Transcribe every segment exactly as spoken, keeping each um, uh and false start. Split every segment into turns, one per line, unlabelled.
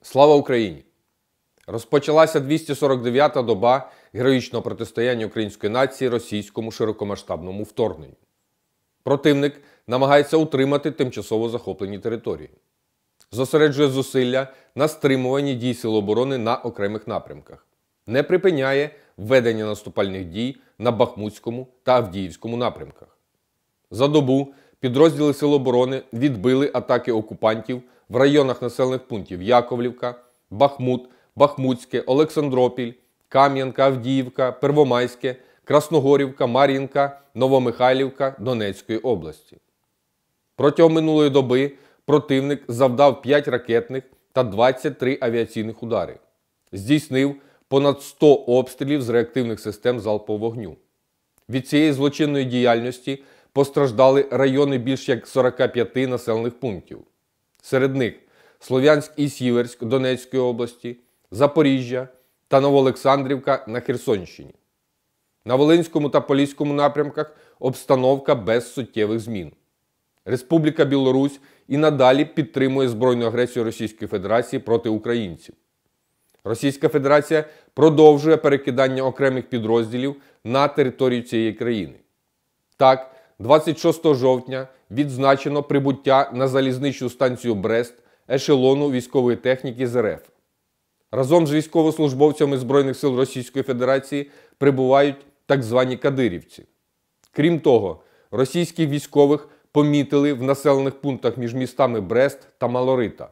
Слава Україні! Розпочалася двісті сорок дев'ята доба героїчного протистояння української нації російському широкомасштабному вторгненню. Противник намагається утримати тимчасово захоплені території. Зосереджує зусилля на стримуванні дій Сил оборони на окремих напрямках. Не припиняє ведення наступальних дій на Бахмутському та Авдіївському напрямках. За добу підрозділи Сил оборони відбили атаки окупантів в районах населених пунктів Яковлівка, Бахмут, Бахмутське, Олександропіль, Кам'янка, Авдіївка, Первомайське, Красногорівка, Мар'їнка, Новомихайлівка Донецької області. Протягом минулої доби противник завдав п'ять ракетних та двадцять три авіаційних удари. Здійснив понад сто обстрілів з реактивних систем залпового вогню. Від цієї злочинної діяльності постраждали райони більш як сорока п'яти населених пунктів. Серед них Слов'янськ і Сіверськ Донецької області, Запоріжжя та Новоолександрівка на Херсонщині. На Волинському та Поліському напрямках обстановка без суттєвих змін. Республіка Білорусь і надалі підтримує збройну агресію Російської Федерації проти українців. Російська Федерація продовжує перекидання окремих підрозділів на територію цієї країни. Так, двадцять шостого жовтня відзначено прибуття на залізничну станцію Брест ешелону військової техніки з РФ. Разом з військовослужбовцями Збройних сил Російської Федерації прибувають так звані кадирівці. Крім того, російських військових помітили в населених пунктах між містами Брест та Малорита.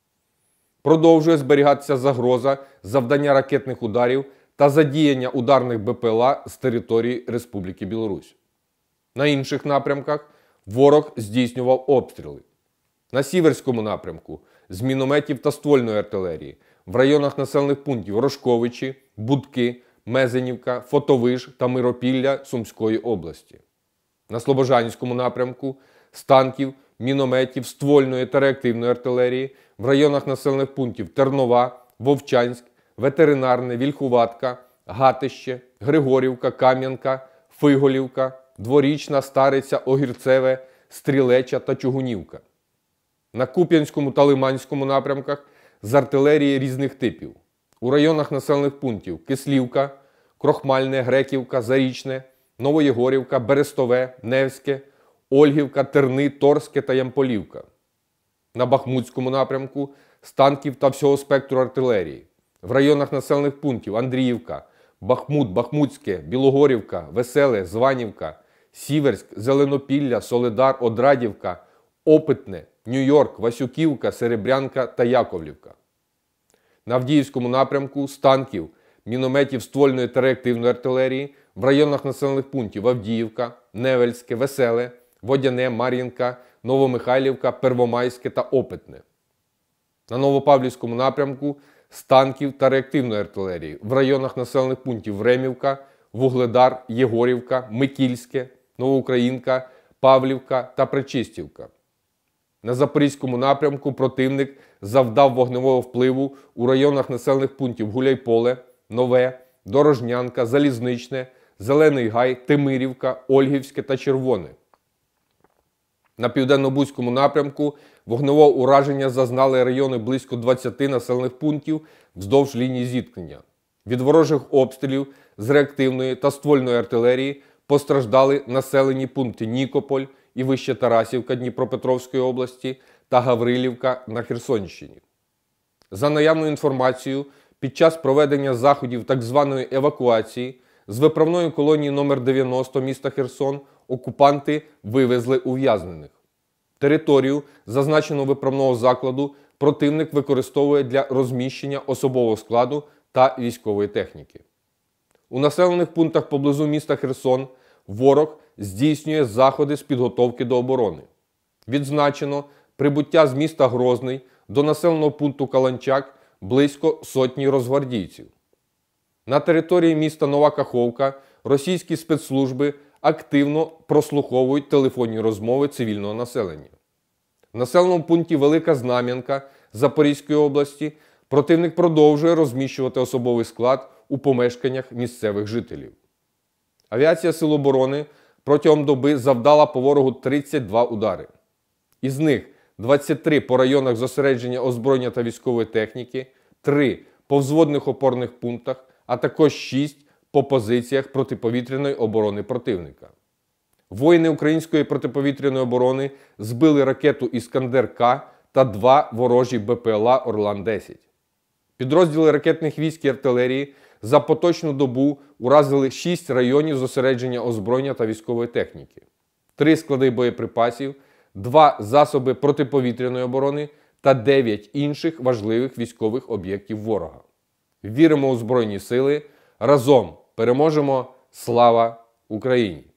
Продовжує зберігатися загроза завдання ракетних ударів та задіяння ударних БПЛА з території Республіки Білорусь. На інших напрямках ворог здійснював обстріли. На Сіверському напрямку з мінометів та ствольної артилерії, в районах населених пунктів Рожковичі, Будки, Мезенівка, Фотовиж та Миропілля Сумської області. На Слобожанському напрямку з танків, мінометів, ствольної та реактивної артилерії, в районах населених пунктів Тернова, Вовчанськ, Ветеринарне, Вільхуватка, Гатище, Григорівка, Кам'янка, Фиголівка, Дворічна, Стариця, Огірцеве, Стрілеча та Чугунівка. На Куп'янському та Лиманському напрямках з артилерії різних типів. У районах населених пунктів Кислівка, Крохмальне, Греківка, Зарічне, Новоєгорівка, Берестове, Невське, Ольгівка, Терни, Торське та Ямполівка. На Бахмутському напрямку з танків та всього спектру артилерії. В районах населених пунктів Андріївка, Бахмут, Бахмутське, Білогорівка, Веселе, Званівка, Сіверськ, Зеленопілля, Солидар, Одрадівка, Опитне, Нью-Йорк, Васюківка, Серебрянка та Яковлівка. На Авдіївському напрямку з танків, мінометів ствольної та реактивної артилерії в районах населених пунктів Авдіївка, Невельське, Веселе, Водяне, Мар'їнка, Новомихайлівка, Первомайське та Опитне. На Новопавлівському напрямку з танків та реактивної артилерії в районах населених пунктів Времівка, Вугледар, Єгорівка, Микільське, Новоукраїнка, Павлівка та Пречистівка. На Запорізькому напрямку противник завдав вогневого впливу у районах населених пунктів Гуляйполе, Нове, Дорожнянка, Залізничне, Зелений Гай, Тимирівка, Ольгівське та Червоне. На Південно-Бузькому напрямку вогневого ураження зазнали райони близько двадцяти населених пунктів вздовж лінії зіткнення. Від ворожих обстрілів з реактивної та ствольної артилерії постраждали населені пункти Нікополь і Вище Тарасівка Дніпропетровської області та Гаврилівка на Херсонщині. За наявною інформацією, під час проведення заходів так званої евакуації з виправної колонії номер дев'яносто міста Херсон окупанти вивезли ув'язнених. Територію зазначеного виправного закладу противник використовує для розміщення особового складу та військової техніки. У населених пунктах поблизу міста Херсон ворог здійснює заходи з підготовки до оборони. Відзначено прибуття з міста Грозний до населеного пункту Каланчак близько сотні росгвардійців. На території міста Нова Каховка російські спецслужби активно прослуховують телефонні розмови цивільного населення. В населеному пункті Велика Знам'янка Запорізької області противник продовжує розміщувати особовий склад у помешканнях місцевих жителів. Авіація Сил оборони протягом доби завдала по ворогу тридцять два удари. Із них двадцять три по районах зосередження озброєння та військової техніки, три по взводних опорних пунктах, а також шість по позиціях протиповітряної оборони противника. Воїни української протиповітряної оборони збили ракету «Іскандер-К» та два ворожі Б П Л А «Орлан десять». Підрозділи ракетних військ і артилерії за поточну добу уразили шість районів зосередження озброєння та військової техніки, три склади боєприпасів, два засоби протиповітряної оборони та дев'ять інших важливих військових об'єктів ворога. Віримо у Збройні Сили. Разом переможемо! Слава Україні!